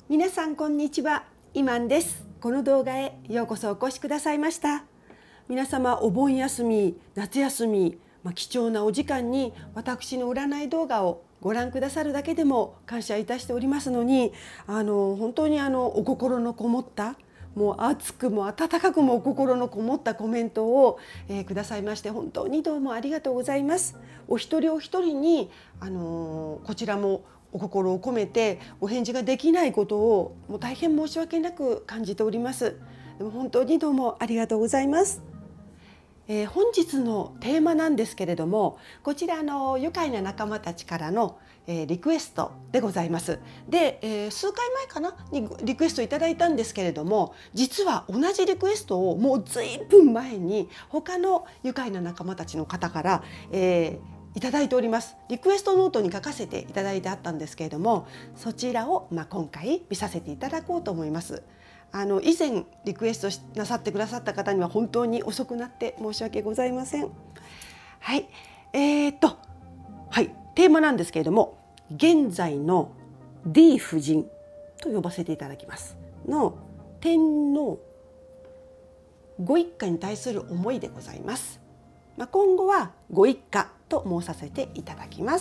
皆さんこんにちは、イマンです。この動画へようこそお越しくださいました。皆様お盆休み、夏休み、貴重なお時間に私の占い動画をご覧くださるだけでも感謝いたしておりますのに、本当にお心のこもったもう熱くも温かくもお心のこもったコメントを、くださいまして本当にどうもありがとうございます。お一人お一人にこちらもお心を込めてお返事ができないことをもう大変申し訳なく感じております。でも本当にどうもありがとうございます。本日のテーマなんですけれども、こちら愉快な仲間たちからの、リクエストでございます。で、数回前かなにリクエストいただいたんですけれども、実は同じリクエストをもうずいぶん前に他の愉快な仲間たちの方から、いただいております。リクエストノートに書かせていただいてあったんですけれども、そちらを今回見させていただこうと思います。以前リクエストなさってくださった方には本当に遅くなって申し訳ございません。はい、はい、テーマなんですけれども、現在の D 夫人と呼ばせていただきますの天皇ご一家に対する思いでございます。今後はご一家と申させていただきます。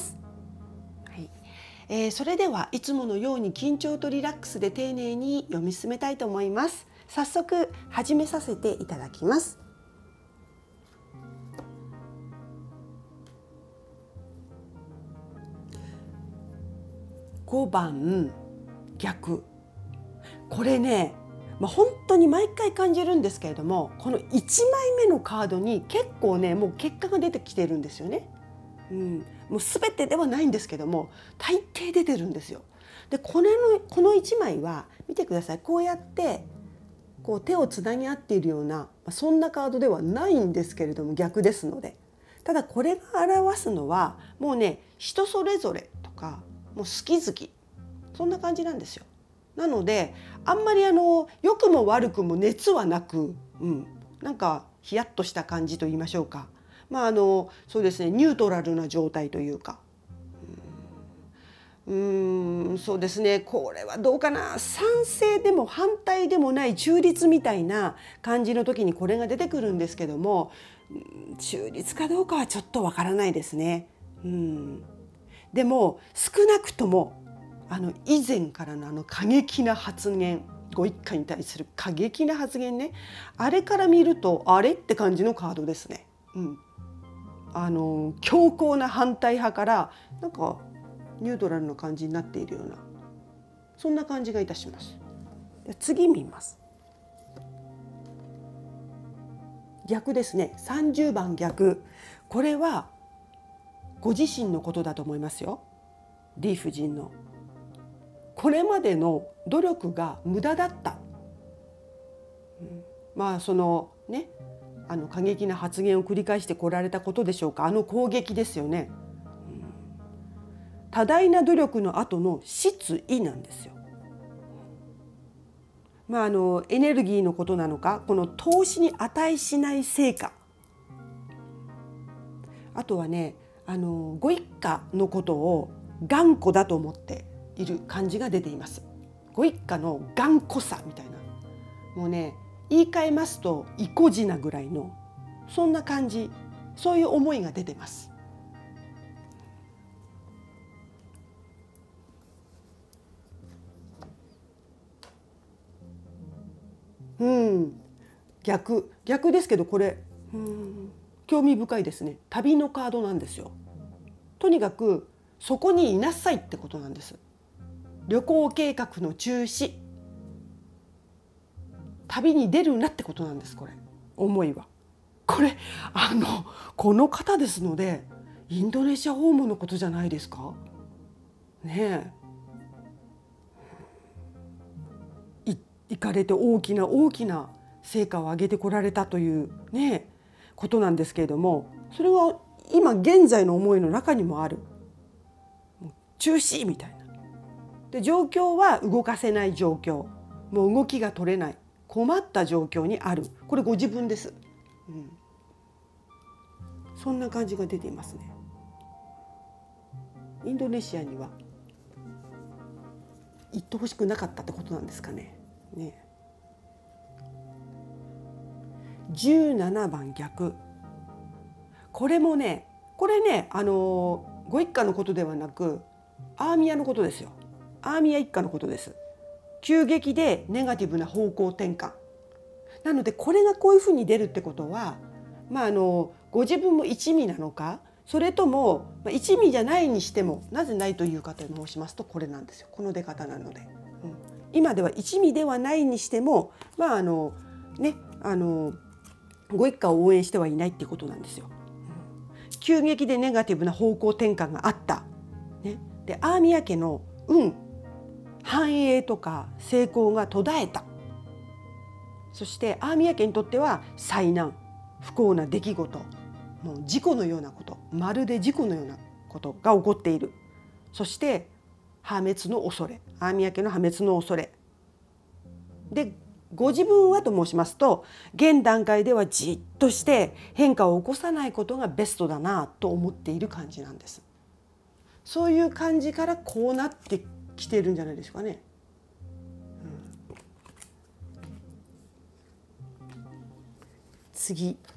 それではいつものように緊張とリラックスで丁寧に読み進めたいと思います。早速始めさせていただきます。5番逆。これね、本当に毎回感じるんですけれども、この1枚目のカードに結構ねもう結果が出てきてるんですよね。もう全てではないんですけども大抵出てるんですよ。でこの1枚は見てください。こうやってこう手をつなぎ合っているようなそんなカードではないんですけれども、逆ですので。ただこれが表すのはもうね、人それぞれとかもう好き好きそんな感じなんですよ。なのであんまり良くも悪くも熱はなく、なんかヒヤッとした感じと言いましょうか。そうですね、ニュートラルな状態というか、そうですね、これはどうかな、賛成でも反対でもない中立みたいな感じの時にこれが出てくるんですけども、中立かどうかはちょっとわからないですね。でも少なくとも以前からの過激な発言、ご一家に対する過激な発言ね、あれから見るとあれって感じのカードですね。強硬な反対派からなんかニュートラルな感じになっているような、そんな感じがいたします。次見ます。逆ですね。30番逆。これはご自身のことだと思いますよ。D 夫人のこれまでの努力が無駄だった。そのね、過激な発言を繰り返してこられたことでしょうか。攻撃ですよね。多大な努力の後の失意なんですよ。エネルギーのことなのか、この投資に値しない成果、あとはね、ご一家のことを頑固だと思っている感じが出ています。ご一家の頑固さみたいな、もうね、言い換えますと意固地なぐらいのそんな感じ、そういう思いが出てます。逆ですけど、これ興味深いですね。旅のカードなんですよ。とにかくそこにいなさいってことなんです。旅行計画の中止、旅に出るなってことなんです。これ思いはこれこの方ですのでインドネシア訪問のことじゃないですかね。行かれて大きな成果を上げてこられたというねことなんですけれども、それは今現在の思いの中にもある。中止みたいな。で状況は動かせない状況、もう動きが取れない困った状況にある。これご自分です。そんな感じが出ていますね。インドネシアには言ってほしくなかったってことなんですかね。17番逆。これねご一家のことではなくアーミヤのことですよ。アーミヤ一家のことです。急激でネガティブな方向転換なので、これがこういうふうに出るってことは、ご自分も一味なのか、それとも一味じゃないにしても、なぜないというかと申しますと、これなんですよ。この出方なので、今では一味ではないにしてもご一家を応援してはいないっていうことなんですよ。急激でネガティブな方向転換があった、でアーミヤ家の繁栄とか成功が途絶えた。そしてアーミヤ家にとっては災難、不幸な出来事、もう事故のようなこと、まるで事故のようなことが起こっている。そして破滅の恐れ、アーミヤ家の破滅の恐れで、ご自分はと申しますと、現段階ではじっとして変化を起こさないことがベストだなと思っている感じなんです。そういう感じからこうなってきているんじゃないでしょうかね。次、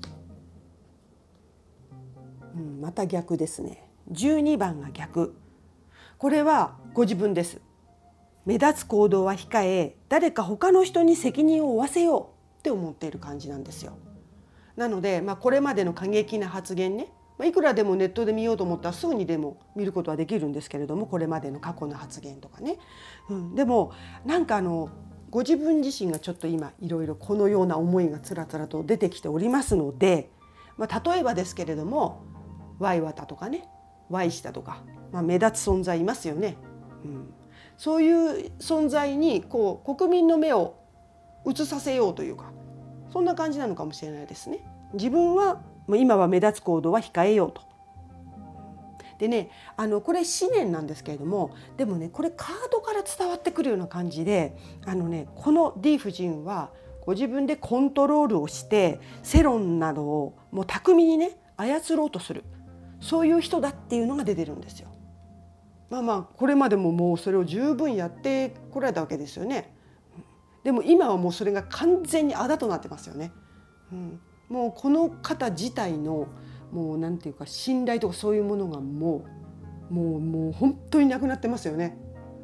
また逆ですね。12番が逆。これはご自分です。目立つ行動は控え、誰か他の人に責任を負わせようって思っている感じなんですよ。なので、これまでの過激な発言ね、いくらでもネットで見ようと思ったらすぐにでも見ることはできるんですけれども、これまでの過去の発言とかね、でもご自分自身がちょっと今いろいろこのような思いがつらつらと出てきておりますので、例えばですけれども、ワイワタとかね、ワイシタとか、目立つ存在いますよね。そういう存在に国民の目を移させようというか、そんな感じなのかもしれないですね。自分は今は目立つ行動は控えようと。でね、これ思念なんですけれども、でもね、これカードから伝わってくるような感じで、この D 夫人はご自分でコントロールをして世論などをもう巧みにね操ろうとする、そういう人だっていうのが出てるんですよ。これまでももうそれを十分やってこられたわけですよね。でも今はもうそれが完全にあだとなってますよね。もうこの方自体のもうなんていうか信頼とかそういうものがもう本当になくなってますよね。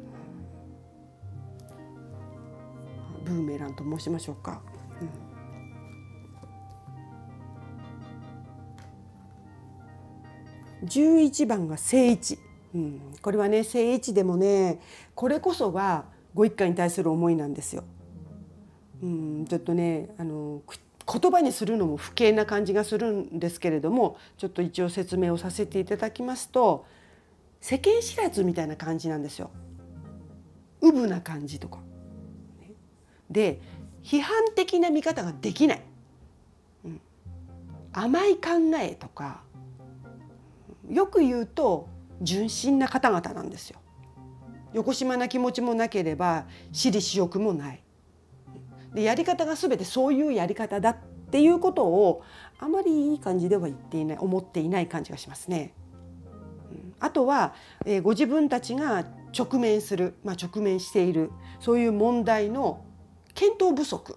ブーメランと申しましょうか。11番が正位置。これはね、正位置でもね、これこそがご一家に対する思いなんですよ。ちょっとね言葉にするのも不敬な感じがするんですけれども、ちょっと一応説明をさせていただきますと、世間知らずみたいな感じなんですよ。うぶな感じとかで、批判的な見方ができない、甘い考えとか、よく言うと純真な方々なんですよ。よこしまな気持ちもなければ私利私欲もないで、やり方が全てそういうやり方だっていうことをあまりいい感じでは言っていない、思っていない感じがしますね。あとは、ご自分たちが直面する、直面しているそういう問題の検討不足、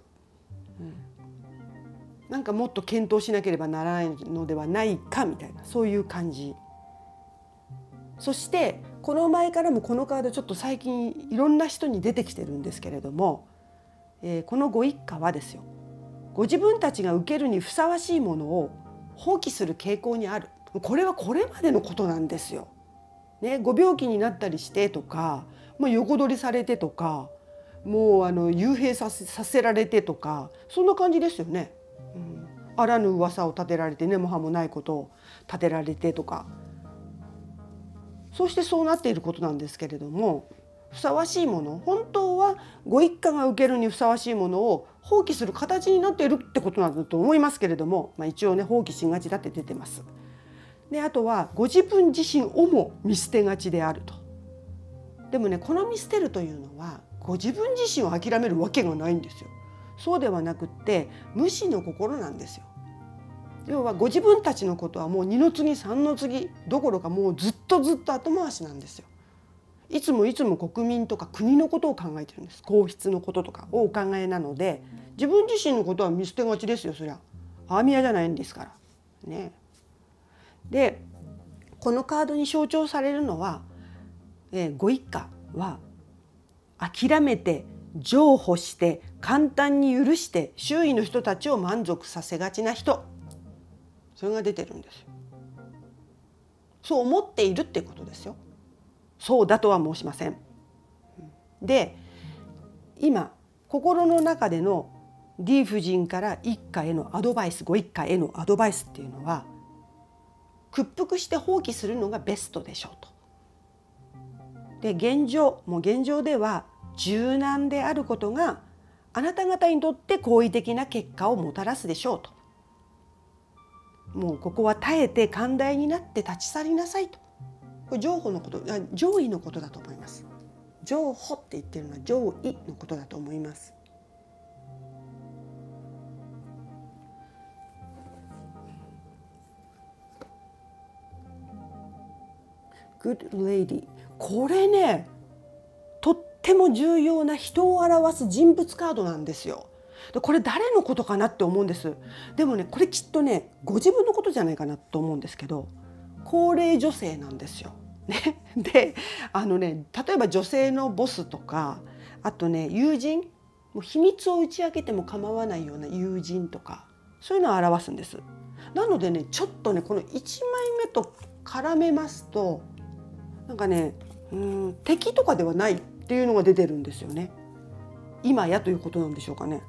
なんかもっと検討しなければならないのではないかみたいな、そういう感じ。そしてこの前からもこのカードちょっと最近いろんな人に出てきてるんですけれども、このご一家はですよ、ご自分たちが受けるにふさわしいものを放棄する傾向にある。これはこれまでのことなんですよ。ご病気になったりしてとか、横取りされてとか、もう幽閉させられてとか、そんな感じですよね。あらぬ噂を立てられて、根も葉もないことを立てられてとか、そしてそうなっていることなんですけれども、ふさわしいもの、本当はご一家が受けるにふさわしいものを放棄する形になっているってことなんだと思いますけれども、一応ね放棄しがちだって出てます。であとはご自分自身をも見捨てがちであると。でもね、この見捨てるというのはご自分自身を諦めるわけがないんですよ。そうではなくって無視の心なんですよ。要はご自分たちのことはもう二の次三の次どころかもうずっと後回しなんですよ。 いつも国民とか国のことを考えてるんです。皇室のこととかをお考えなので、自分自身のことは見捨てがちですよ。そりゃアーミヤじゃないんですからね。でこのカードに象徴されるのは、ご一家は諦めて譲歩して簡単に許して周囲の人たちを満足させがちな人、それが出てるんですよ。そう思っているってことですよ。そうだとは申しません。で今心の中での D 夫人から一家へのアドバイス、ご一家へのアドバイスっていうのは、屈服して放棄するのがベストでしょうと。で現状では柔軟であることがあなた方にとって好意的な結果をもたらすでしょうと。もうここは耐えて寛大になって立ち去りなさいと。これ上位のことだと思います。上歩って言ってるのは上位のことだと思います。Good lady、 これね、とっても重要な人を表す人物カードなんですよ。でこれ誰のことかなって思うんです。でもね、これきっとね、ご自分のことじゃないかなと思うんですけど、高齢女性なんですよ。ね、で例えば女性のボスとか、あとね友人、もう秘密を打ち明けても構わないような友人とか、そういうのを表すんです。なのでね、ちょっとねこの1枚目と絡めますと、なんかね、敵とかではないっていうのが出てるんですよね。今やということなんでしょうかね。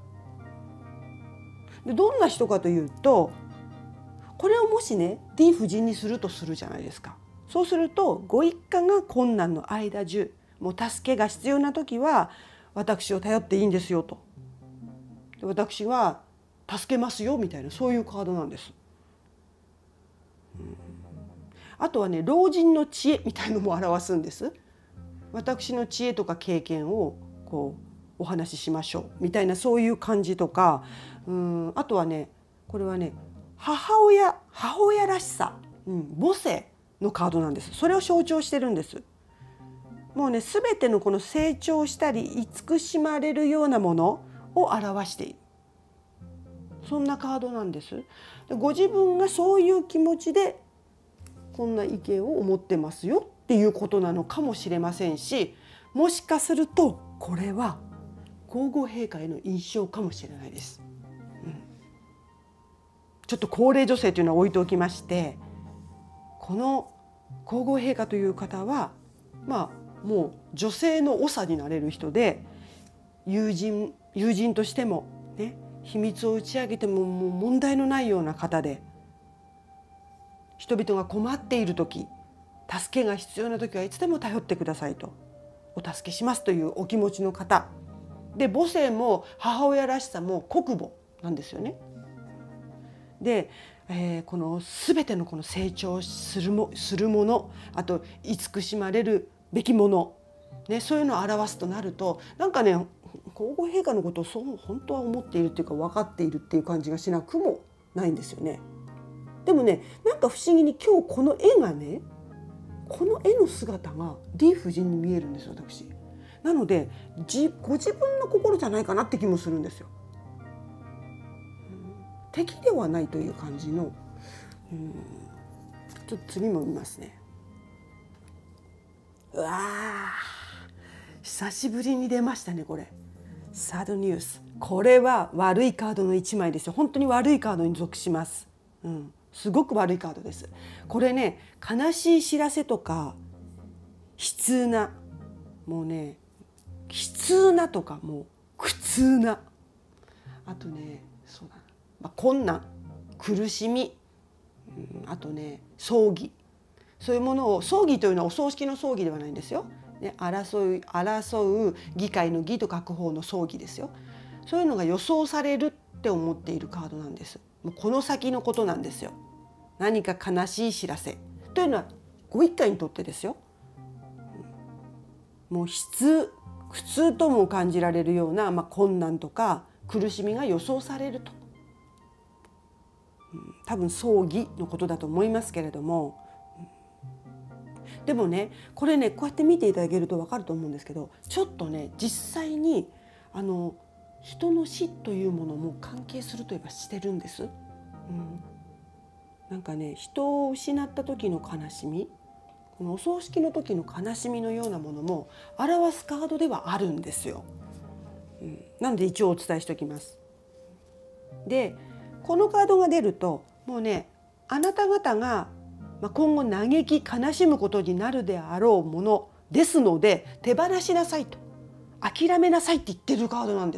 でどんな人かというと、これをもしね D 夫人にするとするじゃないですか。そうするとご一家が困難の間中、もう助けが必要な時は私を頼っていいんですよと。で私は助けますよみたいな、そういうカードなんです。あとはね、老人の知恵みたいのも表すんです。私の知恵とか経験をこうお話ししましょうみたいな、そういう感じとか、あとはね、これはね母親らしさ、母性のカードなんです。それを象徴してるんです。もうね、全てのこの成長したり慈しまれるようなものを表している、そんなカードなんです。でご自分がそういう気持ちでこんな意見を思ってますよっていうことなのかもしれませんし、もしかするとこれは皇后陛下への印象かもしれないです。ちょっと高齢女性というのは置いておきまして、この皇后陛下という方はもう女性の長になれる人で、友人としてもね、秘密を打ち明けてももう問題のないような方で、人々が困っている時、助けが必要な時はいつでも頼ってくださいと、お助けしますというお気持ちの方で、母性も母親らしさも国母なんですよね。で、この全てのこの成長するもの、あと慈しまれるべきもの、ね、そういうのを表すとなると、なんかね、皇后陛下のことをそう本当は思っているっていうか分かっているっていう感じがしなくもないんですよね。でもね、なんか不思議に今日この絵がね、この絵の姿が D 夫人に見えるんですよ、私。なのでご自分の心じゃないかなって気もするんですよ。敵ではないという感じの、ちょっと次も見ますね。うわー、久しぶりに出ましたね、これ。サードニュース。これは悪いカードの1枚ですよ。本当に悪いカードに属します。すごく悪いカードです。これね、悲しい知らせとか悲痛な、もうね悲痛なとか、もう苦痛な、あとね、そうだな、困難、苦しみ、あとね葬儀、そういうものを、葬儀というのはお葬式の葬儀ではないんですよ、ね、争う議会の議と書く方の葬儀ですよ。そういうのが予想されるって思っているカードなんです。もうこの先のことなんですよ。何か悲しい知らせというのはご一家にとってですよ。もう苦痛とも感じられるような、困難とか苦しみが予想されると、多分葬儀のことだと思いますけれども、 でもねこれねこうやって見ていただけると分かると思うんですけど、ちょっとね実際に人の死というものも関係するといえばしてるんです。なんかね人を失った時の悲しみ、このお葬式の時の悲しみのようなものも表すカードではあるんですよ。なので一応お伝えしておきます。でこのカードが出るともうねあなた方が今後嘆き悲しむことになるであろうものですので手放しなさいと、諦めなさいって言ってるカードなんです。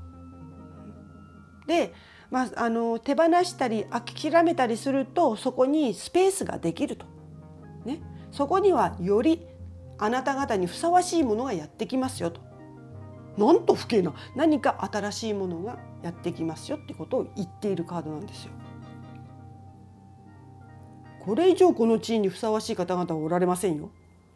で、手放したり諦めたりするとそこにスペースができると、ね、そこにはよりあなた方にふさわしいものがやってきますよと、なんと不敬な何か新しいものがやってきますよってことを言っているカードなんですよ。これ以上この地位にふさわしい方々はおられませんよ。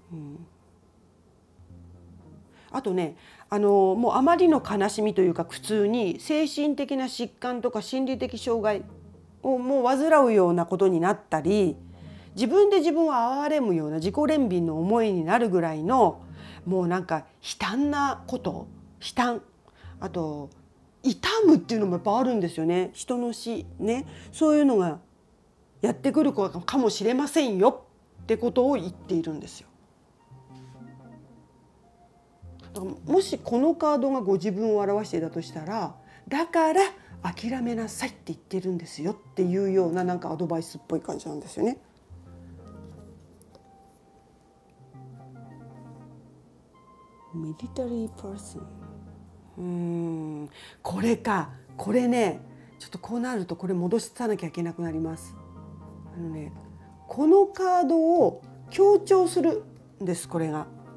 あとねもうあまりの悲しみというか苦痛に精神的な疾患とか心理的障害をもう患うようなことになったり、自分で自分を憐れむような自己憐憫の思いになるぐらいのもうなんか悲嘆なこと、あと痛むっていうのもやっぱあるんですよね。人の死ね、そういうのがやってくるかもしれませんよってことを言っているんですよ。もしこのカードがご自分を表していたとしたら、だから諦めなさいって言ってるんですよっていうようななんかアドバイスっぽい感じなんですよね。ミリタリーパーソン、これねちょっとこうなるとこれ戻さなきゃいけなくなります。このカードを強調するんです。こ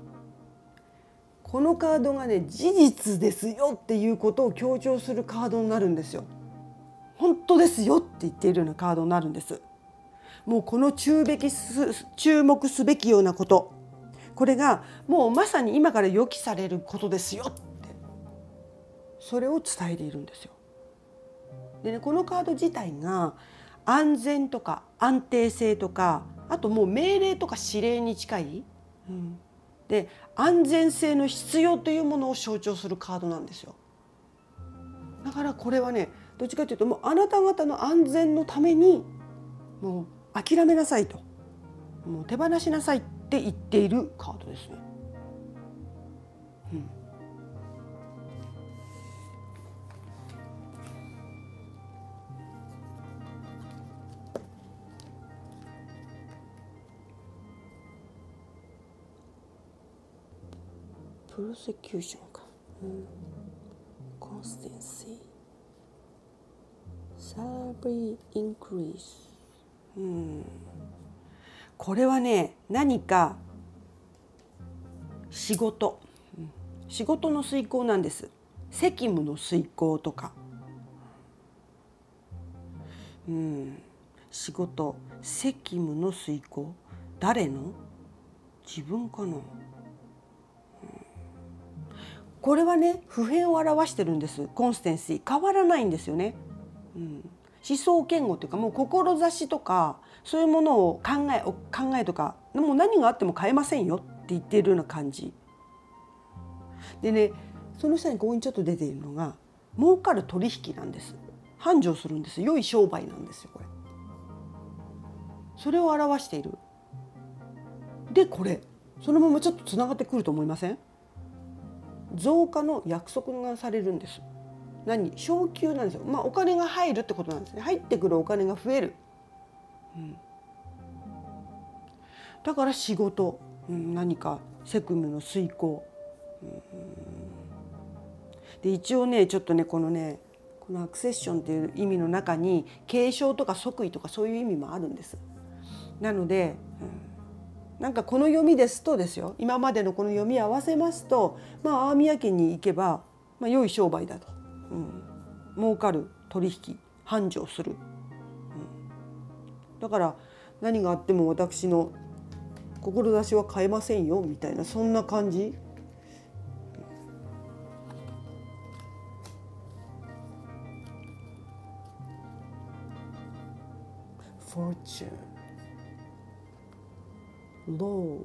のカードがね事実ですよっていうことを強調するカードになるんですよ。本当ですよって言っているようなカードになるんです。もうこの注目すべきようなこと、これがもうまさに今から予期されることですよって、それを伝えているんですよ。でね、このカード自体が安全とか安定性とか、あともう命令とか指令に近い、で安全性の必要というものを象徴するカードなんですよ。だからこれはねどっちかというともうあなた方の安全のためにもう諦めなさいと、もう手放しなさいって言っているカードですね。プロセキューションか、コンステンシー、サラリーインクリース、これはね何か仕事の遂行なんです。責務の遂行とか、仕事責務の遂行、誰の？自分かな。これはね普遍を表してるんです。コンステンシー変わらないんですよね。思想言語というかもう志とかそういうものを考えとかもう何があっても変えませんよって言っているような感じでね、その下にここにちょっと出ているのが儲かる取引なんです。繁盛するんです。良い商売なんですよこれ。それを表している。でこれそのままちょっとつながってくると思いません？増加の約束がされるんです。昇給なんですよ。お金が入るってことなんですね。入ってくるお金が増える、だから仕事、何か責務の遂行、で一応ねちょっとねこのアクセッションっていう意味の中に継承とか即位とかそういう意味もあるんです。なので、なんかこの読みですとですよ、今までのこの読み合わせますと、アーミヤ家に行けば、良い商売だと、儲かる取引繁盛する、だから何があっても私の志は変えませんよみたいな、そんな感じ。フォーチュン、 Lord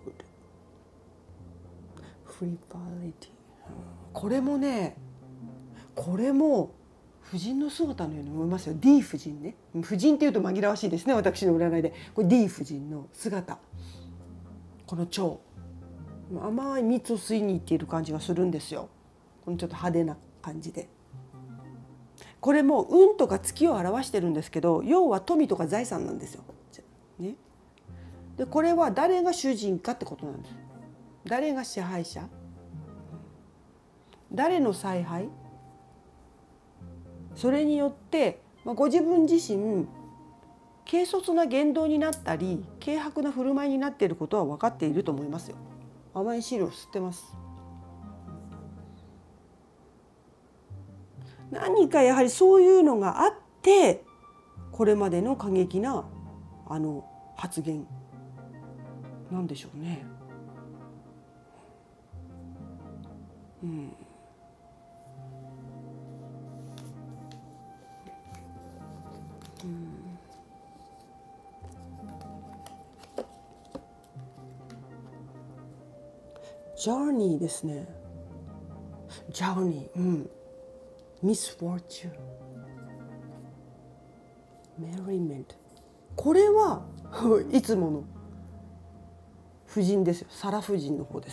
Frivolity。これもね、これも婦人の姿のように思いますよ。 D 夫人ね。婦人っていうと紛らわしいですね、私の占いで。これ D 夫人の姿、この蝶、甘い蜜を吸いに行っている感じがするんですよ。このちょっと派手な感じで。これも運とか月を表してるんですけど、要は富とか財産なんですよ。ね、でこれは誰が主人かってことなんです。誰が支配者、誰の采配、それによって、ご自分自身軽率な言動になったり軽薄な振る舞いになっていることは分かっていると思いますよ。甘い汁を吸ってます。何かやはりそういうのがあってこれまでの過激な発言なんでしょうね。ジャーニーですね。ジャーニー、ミスフォーチュン、メリメント。これはいつもの夫人ですよ。サラ夫人の方です。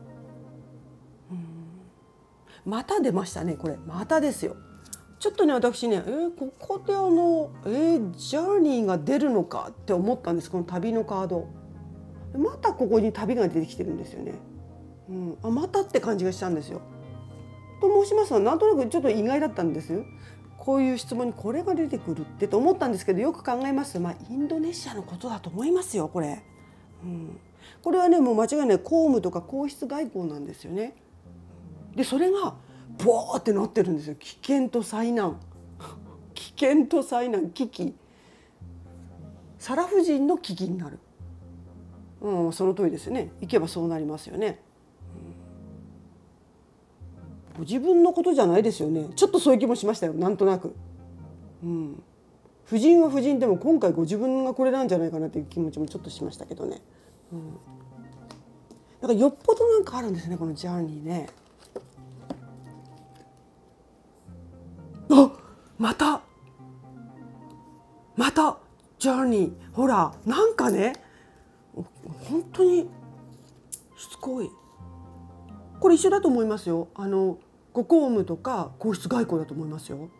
また出ましたね。これまたですよ。ちょっとね、私ね、ここでジャーニーが出るのかって思ったんです。この旅のカード、またここに旅が出てきてるんですよね。またって感じがしたんですよ。と申しますのは、なんとなくちょっと意外だったんですよ。こういう質問にこれが出てくるってと思ったんですけど、よく考えますと、インドネシアのことだと思いますよ、これ。これはね、もう間違いない公務とか皇室外交なんですよね。でそれがボーってなってるんですよ。危険と災難危険と災難、危機、サラ夫人の危機になる。その通りですね。行けばそうなりますよね。ご自分のことじゃないですよね。ちょっとそういう気もしましたよ、なんとなく。夫人は夫人でも今回ご自分がこれなんじゃないかなっていう気持ちもちょっとしましたけどね。だからよっぽどなんかあるんですね、このジャーニーね。またジャーニー、ほらなんかね、本当にしつこい。これ一緒だと思いますよ。ご公務とか皇室外交だと思いますよ。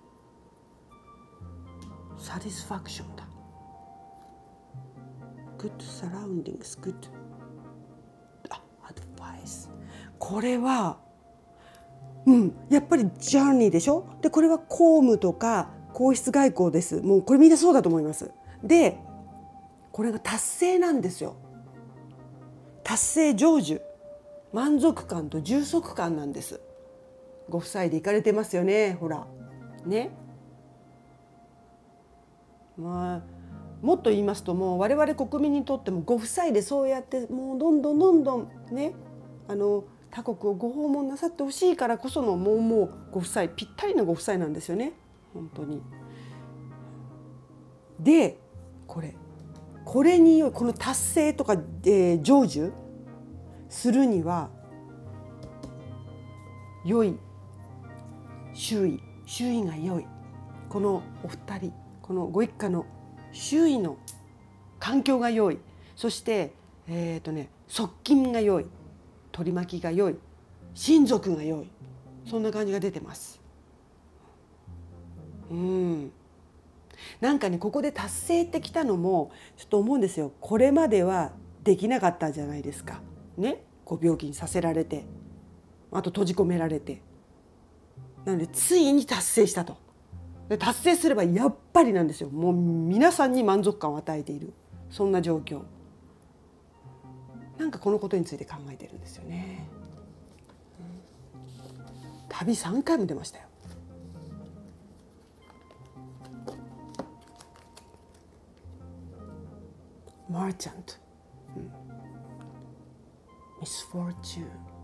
サティスファクションだ。Good surroundings, good advice。これはやっぱりジャーニーでしょ。でこれは公務とか皇室外交です。もうこれみんなそうだと思います。でこれが達成なんですよ。達成、成就、満足感と充足感なんです。ご夫妻で行かれてますよね、ほらね。もっと言いますと、もう我々国民にとってもご夫妻でそうやってもうどんどんね、他国をご訪問なさってほしいからこそのもうご夫妻、ぴったりのご夫妻なんですよね、本当に。でこれによるこの達成とか、成就するには良い周囲が良い、このお二人、このご一家の周囲の環境が良い、そして側近が良い、取り巻きが良い、親族が良い、そんな感じが出てます。なんかね、ここで達成ってきたのもちょっと思うんですよ。これまではできなかったじゃないですかね。ご病気にさせられて、あと閉じ込められて、なのでついに達成したと。で達成すればやっぱりなんですよ。もう皆さんに満足感を与えている、そんな状況。なんかこのことについて考えてるんですよね。旅3回も出ましたよ。マーチャント、ミスフォーチュ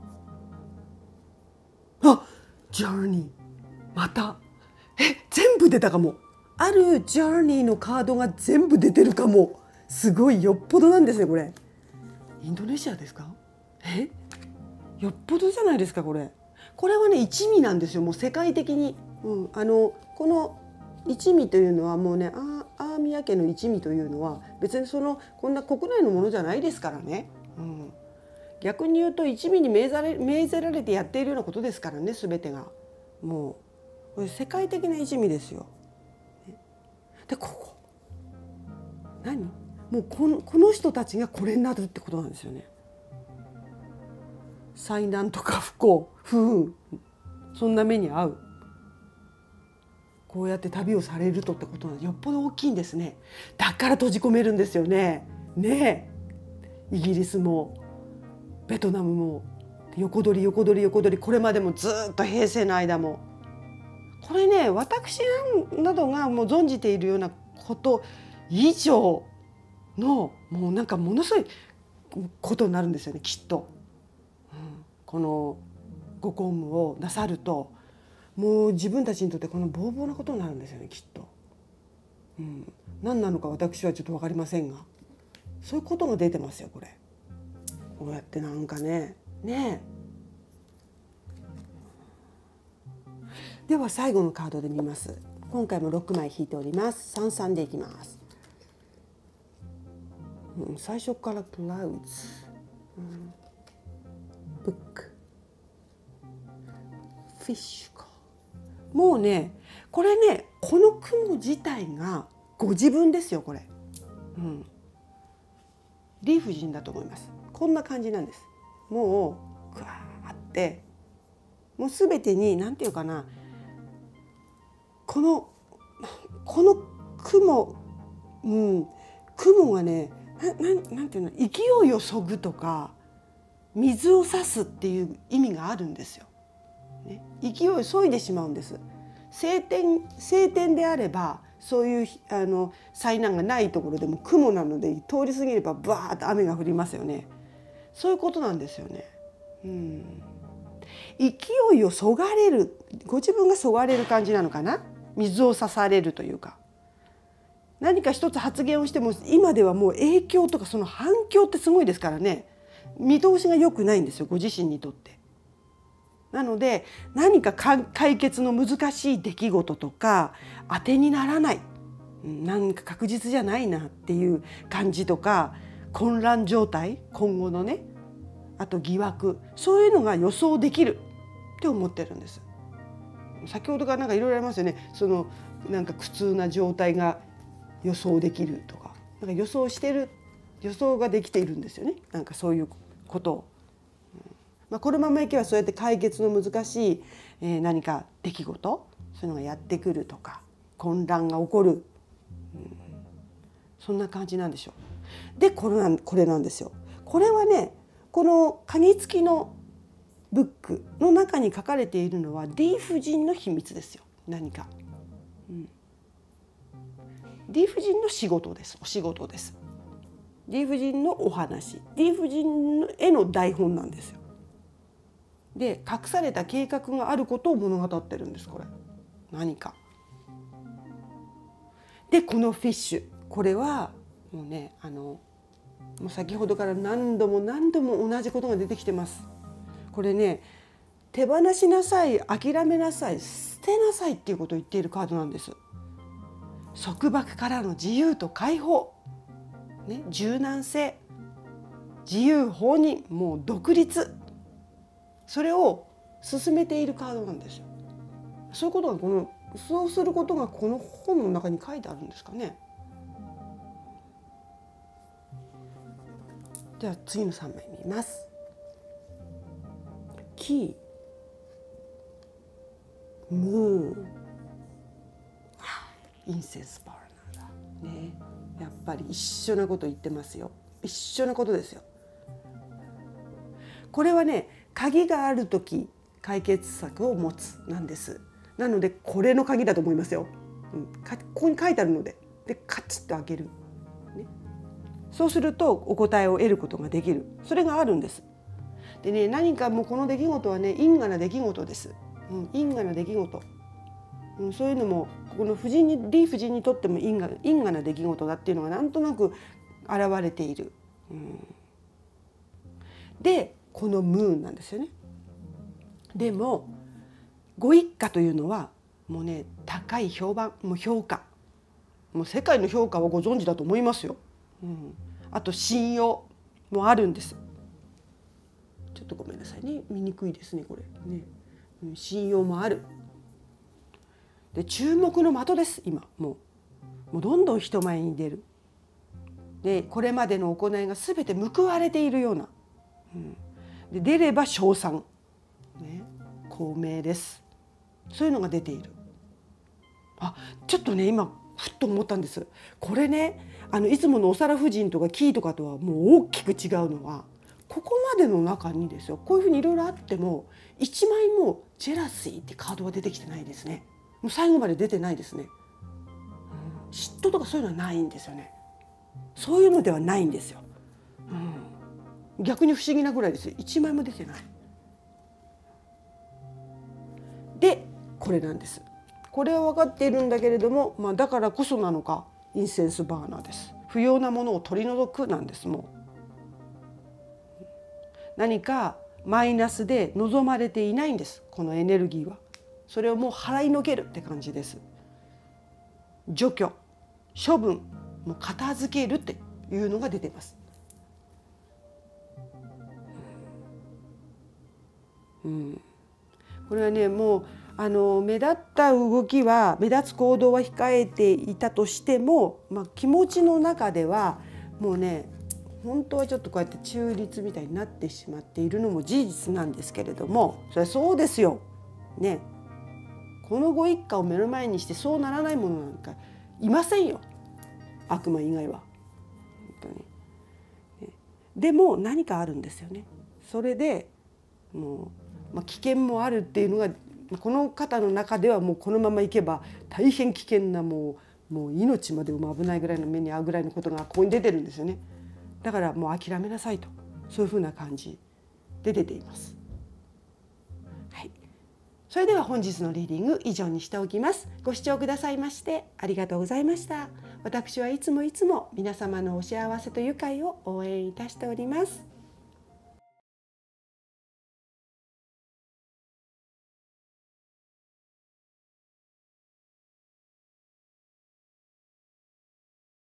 ーン、ジャーニー、また全部出たかも。あるジャーニーのカードが全部出てるかも。すごい、よっぽどなんですねこれ。 インドネシアですか？よっぽどじゃないですかこれ。これはね一味なんですよ、もう世界的に。この一味というのはもうね、アーミヤ家の一味というのは別にこんな国内のものじゃないですからね。逆に言うと一味に命ぜられてやっているようなことですからね、全てが。もうこれ世界的な一味ですよ。で何？もうこの人たちがこれになるってことなんですよね。災難とか不幸不運、そんな目に遭う、こうやって旅をされるとってことはよっぽど大きいんですね。だから閉じ込めるんですよね。ねえ、イギリスもベトナムも横取り、これまでもずっと平成の間も。これね、私などがもう存じているようなこと以上のもうなんかものすごいことになるんですよね、きっと。このご公務をなさるともう自分たちにとってこのボーボーなことになるんですよね、きっと。何なのか私はちょっと分かりませんが、そういうことが出てますよこれ。こうやってなんかね。では最後のカードで見ます。今回も6枚引いております。33でいきます。最初から Clouds、Book、Fish か。もうね、これね、この雲自体がご自分ですよこれ。リーフ人だと思います。こんな感じなんです。もうグワーってもう全てに何て言うかな、この雲、雲がね、なんていうの、勢いをそぐとか水を差すっていう意味があるんですよ。勢いをそいでしまうんです。晴天であればそういう災難がないところでも雲なので通り過ぎればバーッと雨が降りますよね。そういうことなんですよね。勢いをそがれる、ご自分がそがれる感じなのかな。水を差されるというか、何か一つ発言をしても今ではもう影響とかその反響ってすごいですからね、見通しが良くないんですよご自身にとって。なので何か解決の難しい出来事とか当てにならない、なんか確実じゃないなっていう感じとか、混乱状態、今後のね、あと疑惑、そういうのが予想できるって思ってるんです。先ほどからなんかいろいろありますよね。なんか苦痛な状態が予想できるとか、なんか予想ができているんですよね。なんかそういうことを。このままいけばそうやって解決の難しい、何か出来事、そういうのがやってくるとか、混乱が起こる、そんな感じなんでしょう。でこれなんですよ。これはね、この鍵付きのブックの中に書かれているのはディ夫人の秘密ですよ。何か、ディ夫人の仕事です。お仕事です。ディ夫人のお話、ディ夫人への台本なんですよ。で隠された計画があることを物語ってるんですこれ。何かで、このフィッシュ、これはもうね、もう先ほどから何度も同じことが出てきてます。これね、手放しなさい、諦めなさい、捨てなさいっていうことを言っているカードなんです。束縛からの自由と解放、柔軟性、自由放任、もう独立、それを進めているカードなんですよ。そうすることがこの本の中に書いてあるんですかね。では次の3枚見ます。キー、ムーン、インセンスバーナーだね。やっぱり一緒なこと言ってますよ。一緒なことですよ。これはね、鍵があるとき解決策を持つなんです。なのでこれの鍵だと思いますよ。ここに書いてあるので、カチッと開ける、そうするとお答えを得ることができる。それがあるんです。でね、何かもうこの出来事はね、因果な出来事です。因果な出来事。そういうのもこのリ夫人にとっても因果な出来事だっていうのがなんとなく現れている。 でこのムーンなんですよね。でもご一家というのはもうね、高い評判、もう評価、もう世界の評価はご存知だと思いますよ。あと信用もあるんです。ちょっとごめんなさいね、見にくいですねこれね。信用もある。で注目の的です。今もうどんどん人前に出る。でこれまでの行いが全て報われているような、で出れば称賛、公明です。そういうのが出ている。ちょっとね今ふっと思ったんです。これね、いつものお皿夫人とかキーとかとはもう大きく違うのは、ここまでの中にですよ、こういうふうにいろいろあっても一枚もジェラシーってカードは出てきてないですね。もう最後まで出てないですね。嫉妬とかそういうのはないんですよね。そういうのではないんですよ。逆に不思議なぐらいですよ。一枚も出てない。でこれなんです。これは分かっているんだけれども、だからこそなのかインセンスバーナーです。不要なものを取り除くなんです。もう何かマイナスで望まれていないんです、このエネルギーは。それをもう払いのけるって感じです。除去、処分、もう片付けるっていうのが出てます。これはね、もう目立った動きは、目立つ行動は控えていたとしても、気持ちの中ではもうね、本当はちょっとこうやって中立みたいになってしまっているのも事実なんですけれども、それはそうですよ。ね、このご一家を目の前にしてそうならないものなんかいませんよ、悪魔以外は。本当に。でも何かあるんですよね。それでもう、危険もあるっていうのがこの方の中では、もうこのままいけば大変危険な、もう命までも危ないぐらいの目に遭うぐらいのことがここに出てるんですよね。だからもう諦めなさいと、そういうふうな感じで出ています。はい、それでは本日のリーディング以上にしておきます。ご視聴くださいましてありがとうございました。私はいつも皆様のお幸せと愉快を応援いたしております。